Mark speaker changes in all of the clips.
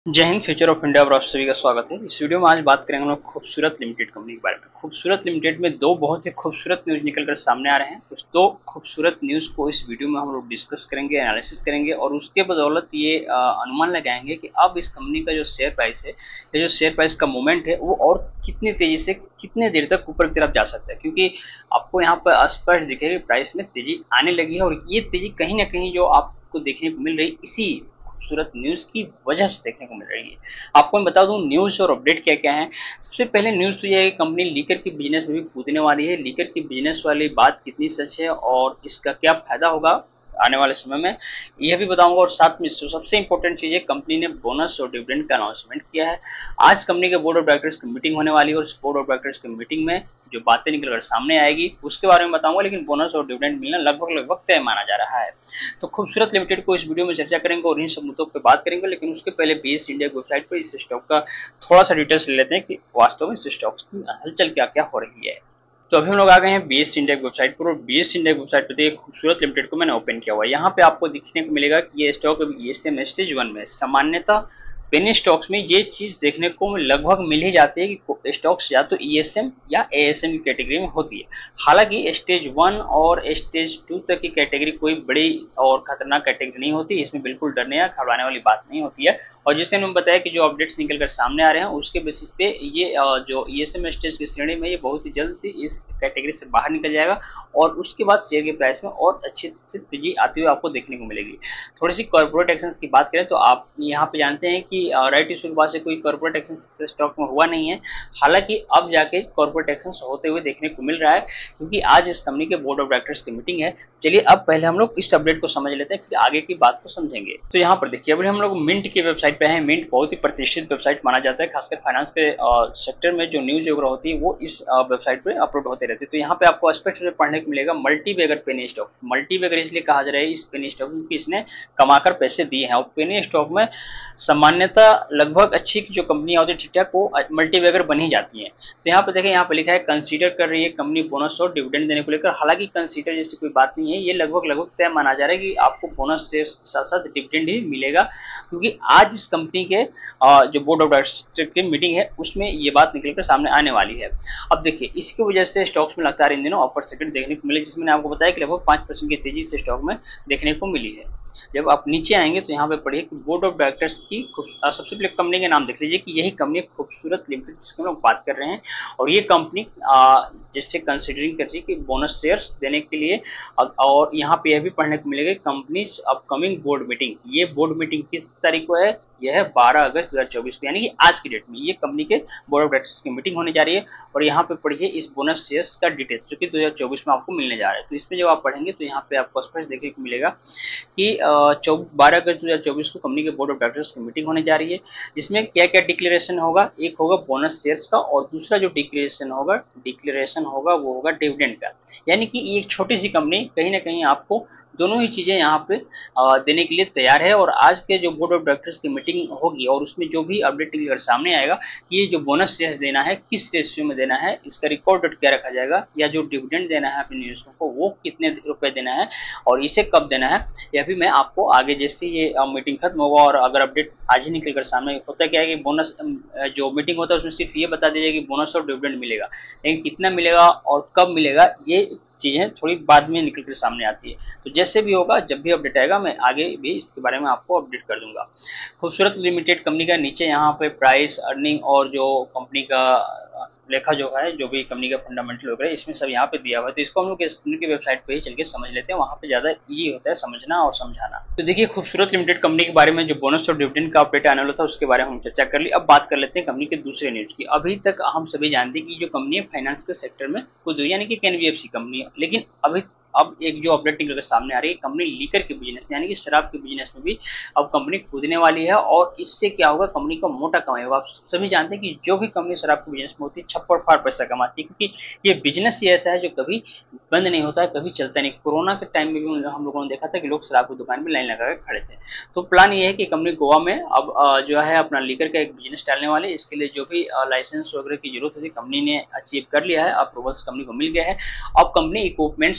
Speaker 1: जय Hind. Future of India पर आप सभी का स्वागत है। इस वीडियो में आज बात करेंगे हम लोग खूबसूरत लिमिटेड कंपनी के बारे में। खूबसूरत लिमिटेड में दो बहुत ही खूबसूरत न्यूज निकलकर सामने आ रहे हैं। उस दो खूबसूरत न्यूज को इस वीडियो में हम लोग डिस्कस करेंगे, एनालिसिस करेंगे और उसके बदौलत ये अनुमान लगाएंगे कि अब इस कंपनी का जो शेयर प्राइस है या जो शेयर प्राइस का मूवमेंट है वो और कितनी तेजी से कितने देर तक ऊपर की तरफ जा सकता है, क्योंकि आपको यहाँ पर स्पष्ट दिखेगा कि प्राइस में तेजी आने लगी है और ये तेजी कहीं ना कहीं जो आपको देखने को मिल रही इसी खूबसूरत न्यूज की वजह से देखने को मिल रही है। आपको मैं बता दूं न्यूज और अपडेट क्या क्या है। सबसे पहले न्यूज तो यह है कि कंपनी लीकर की बिजनेस में भी कूदने वाली है। लीकर की बिजनेस वाली बात कितनी सच है और इसका क्या फायदा होगा आने वाले समय में, यह भी बताऊंगा। और साथ में सबसे इंपॉर्टेंट चीज है, कंपनी ने बोनस और डिविडेंड का अनाउंसमेंट किया है। आज कंपनी के बोर्ड ऑफ डायरेक्टर्स की मीटिंग होने वाली है और इस बोर्ड ऑफ डायरेक्टर्स की मीटिंग में जो बातें निकलकर सामने आएगी उसके बारे में बताऊंगा, लेकिन बोनस और डिविडेंड मिलना लगभग लगभग तय माना जा रहा है। तो खूबसूरत लिमिटेड को इस वीडियो में चर्चा करेंगे और इन सब मुद्दों पर बात करेंगे, लेकिन उसके पहले बीएस इंडिया की वेबसाइट पर इस स्टॉक का थोड़ा सा डिटेल्स ले लेते हैं कि वास्तव में इस स्टॉक की हलचल क्या क्या हो रही है। तो अभी हम लोग आ गए हैं बीएस इंडिया की वेबसाइट पर और बीएस इंडिया की वेबसाइट पर देखिए खूबसूरत लिमिटेड को मैंने ओपन किया हुआ है। यहाँ पे आपको दिखने को मिलेगा कि ये स्टॉक अभी ईएसएम स्टेज 1 में। सामान्यतः पेनी स्टॉक्स में ये चीज देखने को लगभग मिल ही जाती है कि स्टॉक्स या तो ईएसएम या एएसएम की कैटेगरी में होती है। हालांकि स्टेज 1 और स्टेज 2 तक की कैटेगरी कोई बड़ी और खतरनाक कैटेगरी नहीं होती, इसमें बिल्कुल डरने या घबराने वाली बात नहीं होती है। और जिसने मैंने बताया कि जो अपडेट्स निकल कर सामने आ रहे हैं उसके बेसिस पे ये जो ईएसएम स्टेज की श्रेणी में ये बहुत ही जल्द इस कैटेगरी से बाहर निकल जाएगा और उसके बाद शेयर के प्राइस में और अच्छी से तेजी आती हुई आपको देखने को मिलेगी। थोड़ी सी कॉर्पोरेट एक्शंस की बात करें तो आप यहाँ पे जानते हैं कि राइट इशू के बाद से कोई कॉर्पोरेट एक्शन स्टॉक में हुआ नहीं है। हालांकि अब जाके कॉर्पोरेट एक्शन होते हुए देखने को मिल रहा है, क्योंकि आज इस कंपनी के बोर्ड ऑफ डायरेक्टर्स की मीटिंग है। चलिए अब पहले हम लोग इस अपडेट को समझ लेते हैं, फिर आगे की बात को समझेंगे। तो यहाँ पर देखिए अभी हम लोग मिंट की वेबसाइट पे हैं। मिंट बहुत ही प्रतिष्ठित वेबसाइट माना जाता है, खासकर फाइनेंस के सेक्टर में जो न्यूज वगैरह होती है वो इस वेबसाइट पे अपलोड होते रहते हैं। तो यहाँ पे आपको स्पष्ट रूप से पढ़ने को मिलेगा multi bagger penny stock. Multi bagger इसलिए कहा जा रहा है इस पेनी स्टॉक क्योंकि इसने कमाकर पैसे दिए हैं और पेनी स्टॉक में सामान्यतः लगभग अच्छी जो कंपनियां होती है ठीक ठाक वो मल्टी बैगर बन ही जाती हैं। तो यहाँ पे देखें, यहाँ पे लिखा है कंसीडर कर रही है कंपनी बोनस और डिविडेंड देने को लेकर। हालांकि कंसीडर जैसी कोई बात नहीं है, ये लगभग लगभग तय माना जा रहा है कि आपको बोनस से साथ साथ डिविडेंड ही मिलेगा, क्योंकि आज इस कंपनी के जो बोर्ड ऑफ डायरेक्टर्स की मीटिंग है उसमें ये बात निकलकर सामने आने वाली है। अब देखिए इसकी वजह से स्टॉक्स में लगातार इन दिनों अपर सेकंड देखने को मिले, जिसमें मैंने आपको बताया कि लगभग 5% की तेजी से स्टॉक में देखने को मिली है। जब आप नीचे आएंगे तो यहाँ पे पढ़िए कि बोर्ड ऑफ डायरेक्टर्स की सबसे पहले कंपनी का नाम देख लीजिए कि यही कंपनी खूबसूरत लिमिटेड जिसकी हम लोग बात कर रहे हैं। और ये कंपनी जिससे कंसिडरिंग कर रही है कि बोनस शेयर्स देने के लिए। और यहाँ पे यह भी पढ़ने को मिलेगा कंपनीज अपकमिंग बोर्ड मीटिंग। ये बोर्ड मीटिंग किस तारीख को है? यह है 12 अगस्त 2024 को, यानी कि आज की डेट में ये कंपनी के बोर्ड ऑफ डायरेक्टर्स की मीटिंग होने जा रही है। और यहाँ पे पढ़िए इस बोनस शेयर्स का डिटेल्स जो कि 2024 में आपको मिलने जा रहा है। तो इसमें जब आप पढ़ेंगे तो यहाँ पे आपको स्पष्ट देखने को मिलेगा कि 12 अगस्त 2024 को कंपनी के बोर्ड ऑफ डायरेक्टर्स की मीटिंग होने जा रही है, जिसमें क्या क्या डिक्लेरेशन होगा। एक होगा बोनस शेयर्स का और दूसरा जो डिक्लेरेशन होगा वो होगा डिविडेंड का। यानी कि एक छोटी सी कंपनी कहीं ना कहीं आपको दोनों ही चीजें यहाँ पे देने के लिए तैयार है। और आज के जो बोर्ड ऑफ डायरेक्टर्स की मीटिंग होगी और उसमें जो भी अपडेट निकल सामने आएगा कि ये जो बोनस शेयर्स देना है किस रेशियो में देना है, इसका रिकॉर्ड क्या रखा जाएगा, या जो डिविडेंड देना है अपने निवेशकों को वो कितने रुपए देना है और इसे कब देना है, यह भी मैं आपको आगे जैसे ये मीटिंग खत्म होगा और अगर अपडेट आज ही निकल कर सामने होता क्या है कि बोनस जो मीटिंग होता है उसमें सिर्फ ये बता दीजिए कि बोनस और डिविडेंड मिलेगा, लेकिन कितना मिलेगा और कब मिलेगा ये चीजें थोड़ी बाद में निकल कर सामने आती है। तो जैसे भी होगा जब भी अपडेट आएगा मैं आगे भी इसके बारे में आपको अपडेट कर दूंगा। खूबसूरत लिमिटेड कंपनी का नीचे यहाँ पे प्राइस, अर्निंग और जो कंपनी का लेखा जो है, जो भी कंपनी का फंडामेंटल वगैरह इसमें सब यहाँ पे दिया हुआ है। तो इसको हम लोग इनकी वेबसाइट पे ही चल के समझ लेते हैं, वहाँ पे ज्यादा इजी होता है समझना और समझाना। तो देखिए खूबसूरत लिमिटेड कंपनी के बारे में जो बोनस और डिविडेंड का अपडेट आने वाला था उसके बारे में हम चर्चा कर ली। अब बात कर लेते हैं कंपनी के दूसरे न्यूज की। अभी तक हम सभी जानते हैं कि जो कंपनी है फाइनेंस के सेक्टर में खुद यानी कि एनबीएफसी कंपनी है, लेकिन अब एक जो अपडेट निकल कर सामने आ रही है कंपनी लीकर के बिजनेस यानी कि शराब के बिजनेस में भी अब कंपनी कूदने वाली है। और इससे क्या होगा, कंपनी को मोटा कमाई होगा। आप सभी जानते हैं कि जो भी कंपनी शराब के बिजनेस में होती है छप्पड़ फाड़ पैसा कमाती है, क्योंकि ये बिजनेस ही ऐसा है जो कभी बंद नहीं होता है, कभी चलता नहीं। कोरोना के टाइम में भी हम लोगों ने देखा था कि लोग शराब की दुकान में लाइन लगा कर खड़े थे। तो प्लान ये है कि कंपनी गोवा में अब जो है अपना लीकर का एक बिजनेस डालने वाले। इसके लिए जो भी लाइसेंस वगैरह की जरूरत होती कंपनी ने अचीव कर लिया है, अप्रूवल्स कंपनी को मिल गया है। अब कंपनी इक्विपमेंट्स को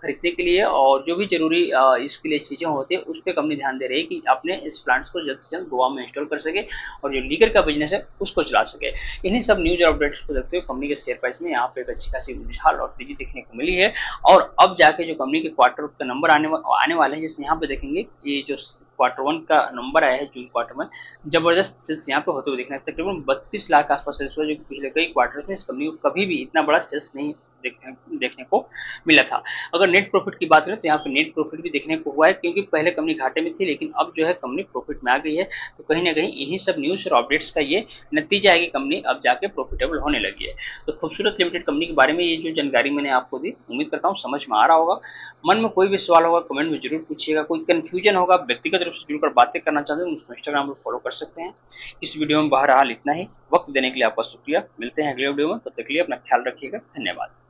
Speaker 1: खरीदने के लिए और जो भी जरूरी इसके लिए चीज़ें होती है उस पर कंपनी ध्यान दे रही है कि अपने इस प्लांट्स को जल्द से जल्द गोवा में इंस्टॉल कर सके और जो लीकर का बिजनेस है उसको चला सके। इन्हीं सब न्यूज और अपडेट्स को देखते हुए कंपनी के शेयर प्राइस में यहाँ पे एक अच्छी खासी उछाल और तेजी देखने को मिली है। और अब जाके जो कंपनी के क्वार्टर का नंबर आने वाले हैं, जैसे यहाँ पे देखेंगे ये जो क्वार्टर 1 का नंबर आया है जून क्वार्टर में, जबरदस्त सेल्स यहाँ पे होते हुए दिख रहे हैं। तकरीबन 32 लाख आसपास सेल्स हुआ, जो पिछले कई क्वार्टर में इस कंपनी को कभी भी इतना बड़ा सेल्स नहीं देखने को मिला था। अगर नेट प्रॉफिट की बात करें तो यहाँ पे नेट प्रॉफिट भी देखने को हुआ है, क्योंकि पहले कंपनी घाटे में थी लेकिन अब जो है कंपनी प्रॉफिट में आ गई है। तो कहीं ना कहीं इन्हीं सब न्यूज और अपडेट्स का ये नतीजा है कि कंपनी अब जाके प्रॉफिटेबल होने लगी है। तो खूबसूरत लिमिटेड कंपनी के बारे में ये जो जानकारी मैंने आपको दी, उम्मीद करता हूँ समझ में आ रहा होगा। मन में कोई भी सवाल होगा कमेंट में जरूर पूछिएगा, कोई कंफ्यूजन होगा, व्यक्तिगत रूप से जुड़कर बातें करना चाहते हैं मुझको इंस्टाग्राम पर फॉलो कर सकते हैं। इस वीडियो में बहरहाल इतना ही। वक्त देने के लिए आपका शुक्रिया। मिलते हैं अगले वीडियो में, तब तक के लिए अपना ख्याल रखिएगा। धन्यवाद।